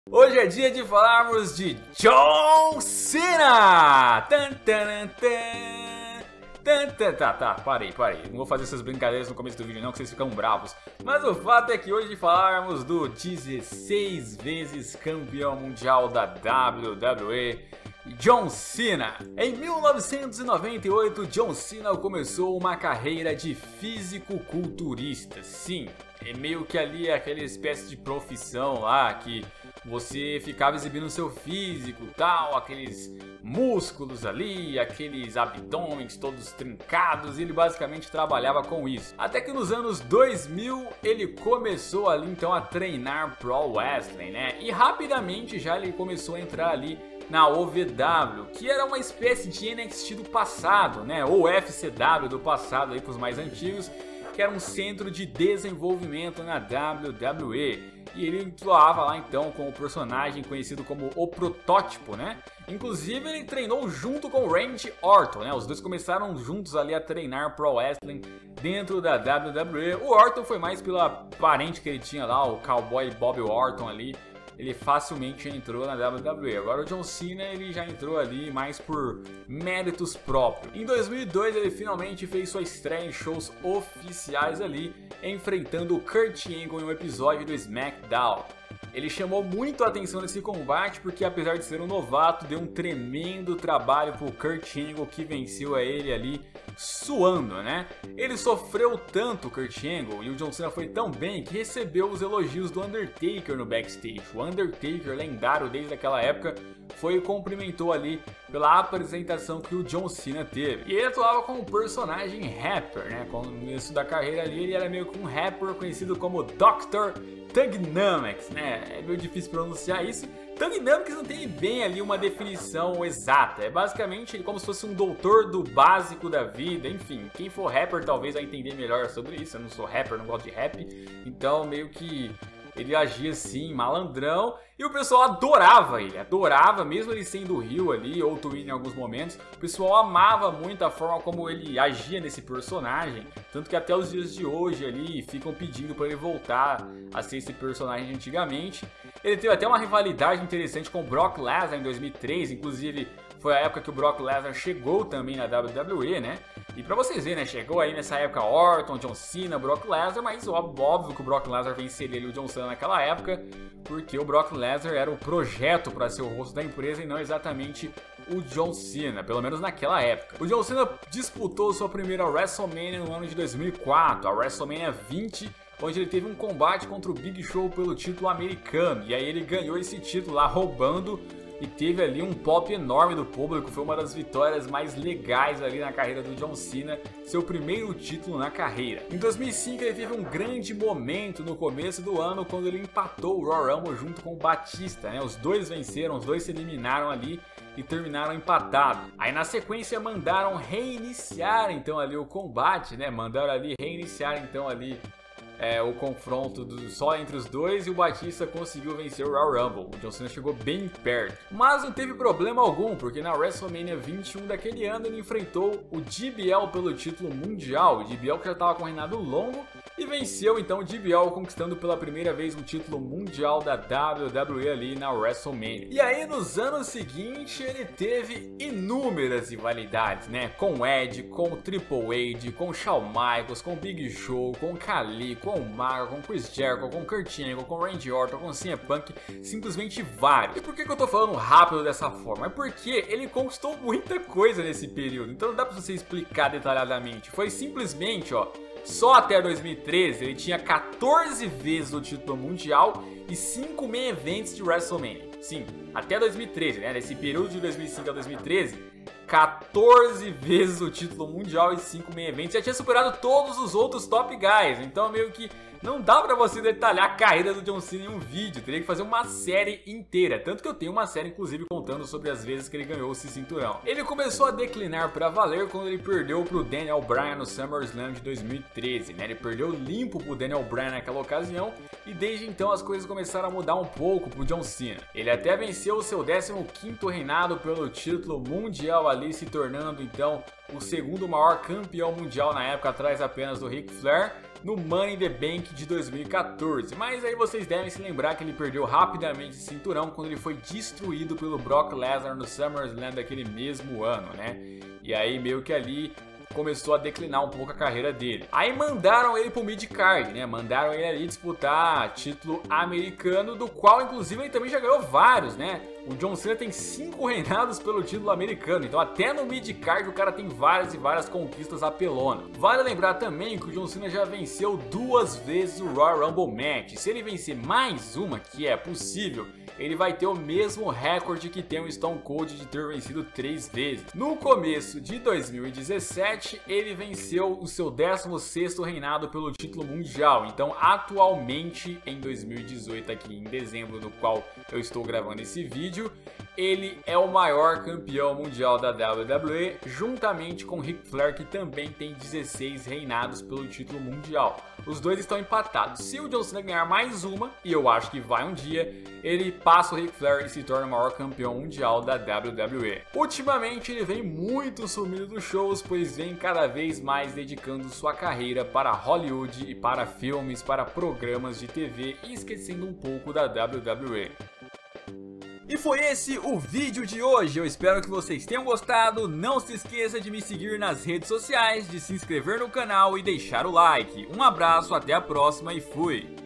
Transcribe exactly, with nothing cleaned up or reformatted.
Hoje é dia de falarmos de John Cena! Tan, tan, tan, tan, tan, tá, tá, parei, parei. Não vou fazer essas brincadeiras no começo do vídeo não, que vocês ficam bravos. Mas o fato é que hoje falarmos do dezesseis vezes campeão mundial da W W E, John Cena. Em mil novecentos e noventa e oito, John Cena começou uma carreira de físico-culturista. Sim, é meio que ali aquela espécie de profissão lá que você ficava exibindo seu físico, tal, aqueles músculos ali, aqueles abdômenes todos trincados, e ele basicamente trabalhava com isso. Até que nos anos dois mil ele começou ali então a treinar pro wrestling, né? E rapidamente já ele começou a entrar ali na O V W, que era uma espécie de N X T do passado, né? Ou F C W do passado aí para os mais antigos, que era um centro de desenvolvimento na W W E. E ele atuava lá então com o personagem conhecido como o Protótipo, né? Inclusive ele treinou junto com o Randy Orton, né? Os dois começaram juntos ali a treinar pro wrestling dentro da W W E. O Orton foi mais pela parente que ele tinha lá, o cowboy Bob Orton ali. Ele facilmente entrou na W W E. Agora o John Cena ele já entrou ali mais por méritos próprios. Em dois mil e dois ele finalmente fez sua estreia em shows oficiais ali, enfrentando o Kurt Angle em um episódio do SmackDown. Ele chamou muito a atenção nesse combate porque, apesar de ser um novato, deu um tremendo trabalho pro Kurt Angle, que venceu a ele ali suando, né? Ele sofreu tanto, o Kurt Angle, e o John Cena foi tão bem que recebeu os elogios do Undertaker no backstage. O Undertaker, lendário desde aquela época, foi e cumprimentou ali pela apresentação que o John Cena teve. E ele atuava como um personagem rapper, né? No começo da carreira ali, ele era meio que um rapper conhecido como doutor Thuganomics, né? É meio difícil pronunciar isso. Thuganomics não tem bem ali uma definição exata. É basicamente como se fosse um doutor do básico da vida. Enfim, quem for rapper talvez vai entender melhor sobre isso. Eu não sou rapper, não gosto de rap. Então meio que ele agia assim, malandrão, e o pessoal adorava ele, adorava, mesmo ele sendo o heel ali, ou Twin em alguns momentos, o pessoal amava muito a forma como ele agia nesse personagem, tanto que até os dias de hoje ali ficam pedindo para ele voltar a ser esse personagem de antigamente. Ele teve até uma rivalidade interessante com o Brock Lesnar em dois mil e três, inclusive foi a época que o Brock Lesnar chegou também na W W E, né? E pra vocês verem, né? Chegou aí nessa época Orton, John Cena, Brock Lesnar, mas óbvio que o Brock Lesnar venceria ali o John Cena naquela época, porque o Brock Lesnar era o projeto para ser o rosto da empresa e não exatamente o John Cena, pelo menos naquela época. O John Cena disputou sua primeira WrestleMania no ano de dois mil e quatro, a WrestleMania vinte, onde ele teve um combate contra o Big Show pelo título americano, e aí ele ganhou esse título lá roubando, e teve ali um pop enorme do público. Foi uma das vitórias mais legais ali na carreira do John Cena, seu primeiro título na carreira. Em dois mil e cinco ele teve um grande momento no começo do ano, quando ele empatou o Royal Rumble junto com o Batista, né? Os dois venceram, os dois se eliminaram ali e terminaram empatados. Aí na sequência mandaram reiniciar então ali o combate, né? Mandaram ali reiniciar então ali É, o confronto do, só entre os dois, e o Batista conseguiu vencer o Royal Rumble. O John Cena chegou bem perto, mas não teve problema algum, porque na WrestleMania vinte e um daquele ano ele enfrentou o D B L pelo título mundial. O D B L que já estava com um reinado longo, e venceu então o D B L, conquistando pela primeira vez o título mundial da W W E ali na WrestleMania. E aí nos anos seguintes ele teve inúmeras rivalidades, né? Com o Edge, com o Triple H, com o Shawn Michaels, com o Big Show, com o Khali, com o Maga, com o Chris Jericho, com o Kurt Angle, com o Randy Orton, com o C M Punk, simplesmente vários. E por que que eu tô falando rápido dessa forma? É porque ele conquistou muita coisa nesse período, então não dá pra você explicar detalhadamente. Foi simplesmente, ó, só até dois mil e treze ele tinha quatorze vezes o título mundial e cinco main events de WrestleMania. Sim, até dois mil e treze, né? Nesse período de dois mil e cinco a dois mil e treze, quatorze vezes o título mundial e cinco main events. Já tinha superado todos os outros top guys. Então meio que não dá pra você detalhar a carreira do John Cena em um vídeo. Teria que fazer uma série inteira. Tanto que eu tenho uma série inclusive contando sobre as vezes que ele ganhou esse cinturão. Ele começou a declinar pra valer quando ele perdeu pro Daniel Bryan no SummerSlam de dois mil e treze, né? Ele perdeu limpo pro Daniel Bryan naquela ocasião, e desde então as coisas começaram a mudar um pouco pro John Cena. Ele até venceu o seu décimo quinto reinado pelo título mundial ali, se tornando então o segundo maior campeão mundial na época, atrás apenas do Ric Flair. no Money in the Bank de dois mil e quatorze, mas aí vocês devem se lembrar que ele perdeu rapidamente esse cinturão quando ele foi destruído pelo Brock Lesnar no SummerSlam daquele mesmo ano, né? E aí meio que ali começou a declinar um pouco a carreira dele. Aí mandaram ele pro mid-card, né? Mandaram ele ali disputar título americano, do qual inclusive ele também já ganhou vários, né? O John Cena tem cinco reinados pelo título americano, então até no mid-card o cara tem várias e várias conquistas apelona. Vale lembrar também que o John Cena já venceu duas vezes o Royal Rumble Match. Se ele vencer mais uma, que é possível, ele vai ter o mesmo recorde que tem o Stone Cold de ter vencido três vezes. No começo de dois mil e dezessete, ele venceu o seu décimo sexto reinado pelo título mundial. Então, atualmente, em dois mil e dezoito, aqui em dezembro, no qual eu estou gravando esse vídeo, ele é o maior campeão mundial da W W E, juntamente com Ric Flair, que também tem dezesseis reinados pelo título mundial. Os dois estão empatados. Se o John Cena ganhar mais uma, e eu acho que vai um dia, ele passa o Ric Flair e se torna o maior campeão mundial da W W E. Ultimamente ele vem muito sumido dos shows, pois vem cada vez mais dedicando sua carreira para Hollywood e para filmes, para programas de T V, e esquecendo um pouco da W W E. E foi esse o vídeo de hoje, eu espero que vocês tenham gostado. Não se esqueça de me seguir nas redes sociais, de se inscrever no canal e deixar o like. Um abraço, até a próxima e fui!